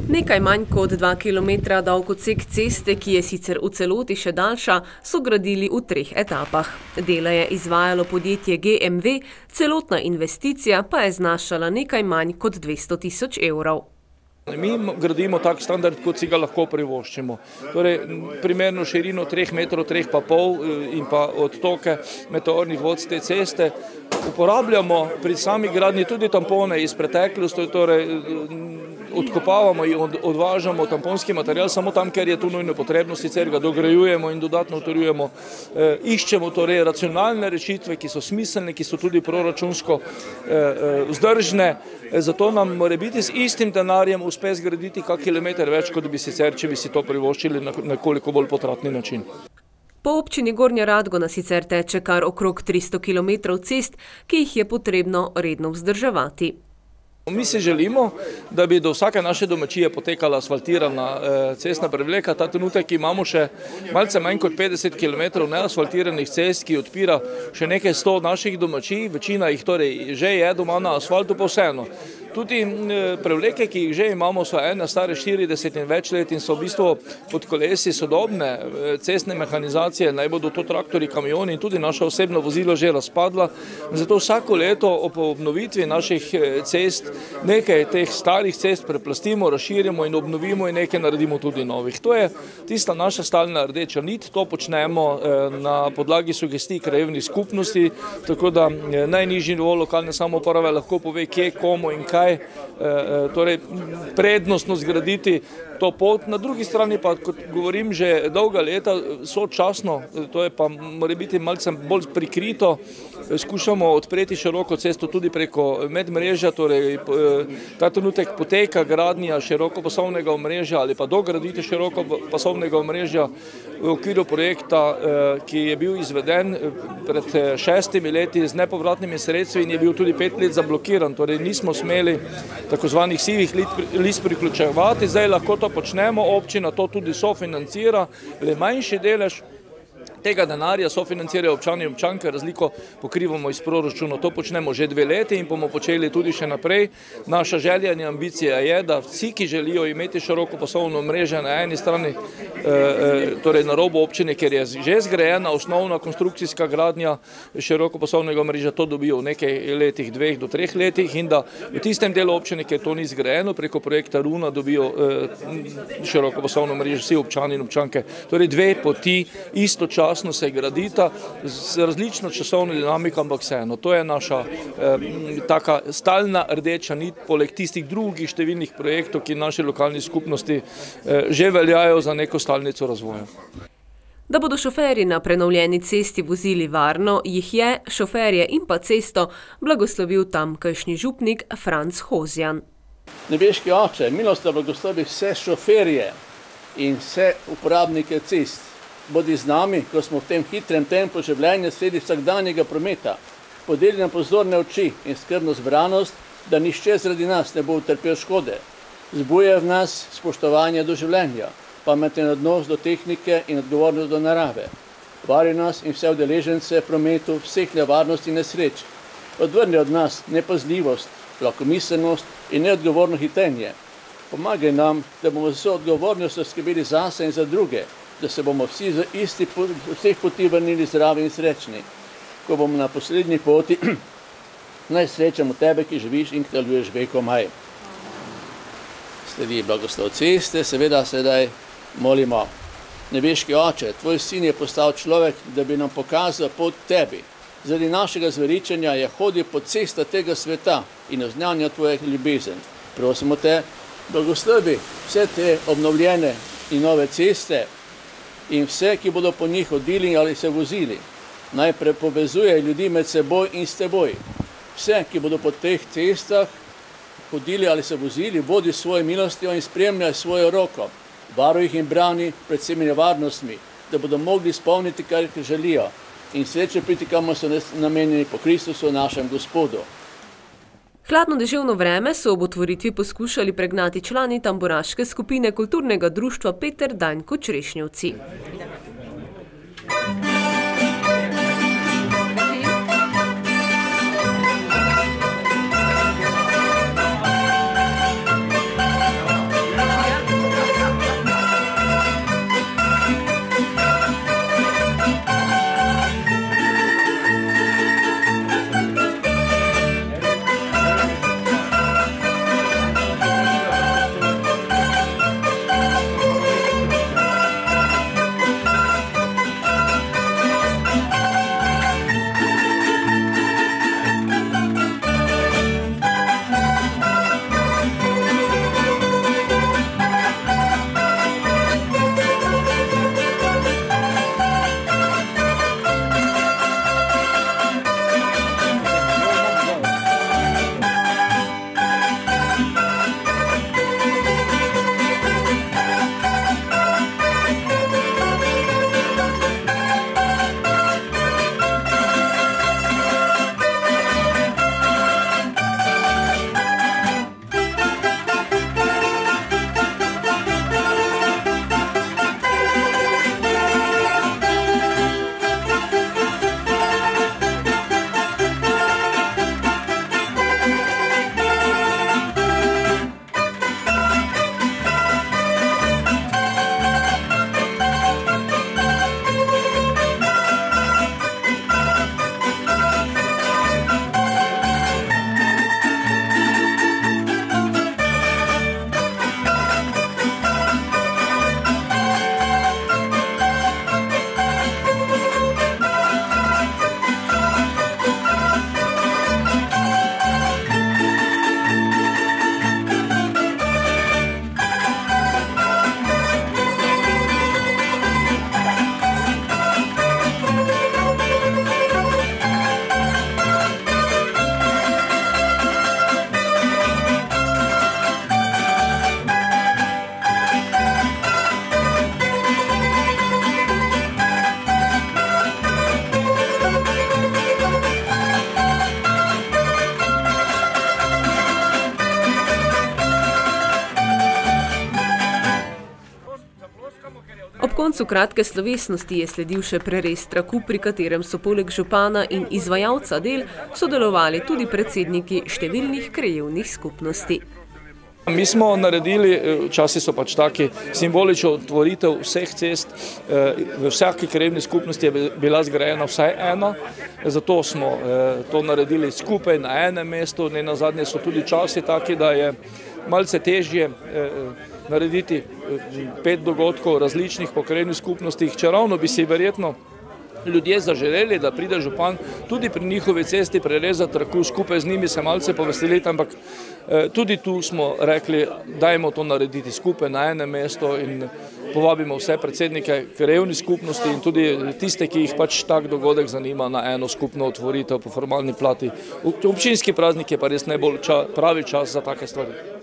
Nekaj manj kot 2 kilometra dolg odsek ceste, ki je sicer v celoti še daljša, so gradili v 3 etapah. Dela je izvajalo podjetje GMV, celotna investicija pa je znašala nekaj manj kot 200 000 evrov. Mi gradimo tak standard, kot si ga lahko privoščimo. Torej, primerno širino 3 metrov, 3,5 in pa odtoke meteornih vod z te ceste. Uporabljamo pri sami gradnji tudi tampone iz preteklosti, torej odkopavamo in odvažamo tamponski material samo tam, ker je to nujno potrebno, sicer ga dograjujemo in dodatno utrjujemo. Iščemo torej racionalne rešitve, ki so smiselne, ki so tudi proračunsko vzdržne, zato nam mora biti z istim denarjem uspe zgraditi kak kilometer več, kot bi sicer, če bi si to privoščili na nekoliko bolj potratni način. Po občini Gornja Radgona sicer teče kar okrog 300 kilometrov cest, ki jih je potrebno redno vzdrževati. Mi si želimo, da bi do vsake naše domačije potekala asfaltirana cestna prevleka. Ta trenutek imamo še malce manj kot 50 km neasfaltiranih cest, ki odpira še nekaj 100 naših domačij. Večina jih torej že je doma na asfaltu, pa vseeno. Tudi prevleke, ki jih že imamo, so ene stare 40 in več let in so v bistvu pod kolesi sodobne cestne mehanizacije, naj bodo to traktori, kamioni in tudi naša osebna vozila že razpadla. Zato vsako leto ob obnovitvi naših cest nekaj teh starih cest preplastimo, razširimo in obnovimo in nekaj naredimo tudi novih. To je tista naša stalna rdeča nit, to počnemo na podlagi sugestij krajevnih skupnosti, tako da najnižji nivo lokalne samouprave lahko pove, kje, komu in kaj, torej prednostno zgraditi to pot. Na drugi strani pa, kot govorim, že dolga leta sočasno, to je pa mora biti malce bolj prikrito, skušamo odpreti široko cesto tudi preko medmrežja, torej ta trenutek poteka gradnja širokopasovnega omrežja ali pa dograditi širokopasovnega omrežja v okviru projekta, ki je bil izveden pred 6 leti z nepovratnimi sredstvi in je bil tudi 5 let zablokiran, torej nismo smeli takozvanih sivih list priključevati, zdaj lahko to počnemo, občina to tudi sofinancira, le manjši delež tega denarja sofinancirajo občani in občanke, razliko pokrivamo iz proračuna. To počnemo že 2 leti in bomo počeli tudi še naprej. Naša želja in ambicija je, da vsi, ki želijo imeti širokopasovno mrežo na eni strani, torej na robu občine, ker je že zgrajena osnovna konstrukcijska gradnja širokopasovnega mreža, to dobijo v nekaj letih, 2 do 3 letih in da v tistem delu občine, kjer to ni zgrajeno, preko projekta Runa dobijo širokopasovno mrežo vsi občani in občanke. Torej 2 poti istočasno se gradita z različno časovno dinamiko, ampak vseeno. To je naša taka stalna rdeča nit, poleg tistih drugih številnih projektov, ki naši lokalni skupnosti že veljajo za neko stalnico razvoja. Da bodo šoferji na prenovljeni cesti vozili varno, jih je, šoferje in pa cesto, blagoslovil tamkajšnji župnik Franc Hozjan. Nebeški oče, milostno blagoslovi vse šoferje in vse uporabnike cest. Bodi z nami, ko smo v tem hitrem tempu življenja sredi vsakdanjega prometa. Podeli nam pozorne oči in skrbno zbranost, da nišče zaradi nas ne bo utrpel škode. Zbuje v nas spoštovanje do življenja, pameten odnos do tehnike in odgovornost do narave. Vari nas in vse udeležence prometu vseh nevarnosti in nesreč. Odvrni od nas nepazljivost, lakomiselnost in neodgovorno hitenje. Pomagaj nam, da bomo z vso odgovornostjo skrbeli zase in za druge, da se bomo vsi z vseh poti vrnili zdravi in srečni. Ko bomo na poslednji poti, naj srečamo tebe, ki živiš in kraljuješ vekomaj. Sledi blagoslov ceste, seveda sedaj molimo. Nebeški oče, tvoj sin je postal človek, da bi nam pokazal pot k tebi. Zaradi našega zveličanja je hodil po cesta tega sveta in oznanja tvoje ljubezen. Prosimo te, blagoslovi vse te obnovljene in nove ceste, in vse, ki bodo po njih hodili ali se vozili. Naj povezuje ljudi med seboj in s teboj. Vse, ki bodo po teh cestah hodili ali se vozili, vodi svojo milostjo in spremljaj svojo roko. Varuj jih in brani pred vsemi nevarnostmi, da bodo mogli izpolniti, kar želijo. In sreče priti, kamor so namenjeni po Kristusu, našem Gospodu. Hladno deževno vreme so ob otvoritvi poskušali pregnati člani tamburaške skupine kulturnega društva Peter Danjko Črešnjevci. koncu kratke slovesnosti je sledil še prerez traku, pri katerem so poleg župana in izvajalca del sodelovali tudi predsedniki številnih krajevnih skupnosti. Mi smo naredili, časi so pač taki, simbolično otvoritev vseh cest. V vsaki krajevni skupnosti je bila zgrajena vsaj ena, zato smo to naredili skupaj na enem mestu. Nenazadnje so tudi časi taki, da je malce težje narediti 5 dogodkov različnih po krajevnih skupnostih, čeravno bi si verjetno ljudje zaželeli, da pride župan tudi pri njihovi cesti prerezati traku, skupaj z njimi se malce poveseliti, ampak tudi tu smo rekli, dajmo to narediti skupaj na enem mestu in povabimo vse predsednike krajevnih skupnosti in tudi tiste, ki jih pač tak dogodek zanima, na eno skupno otvoritev po formalni plati. Občinski praznik je pa res najbolj pravi čas za take stvari.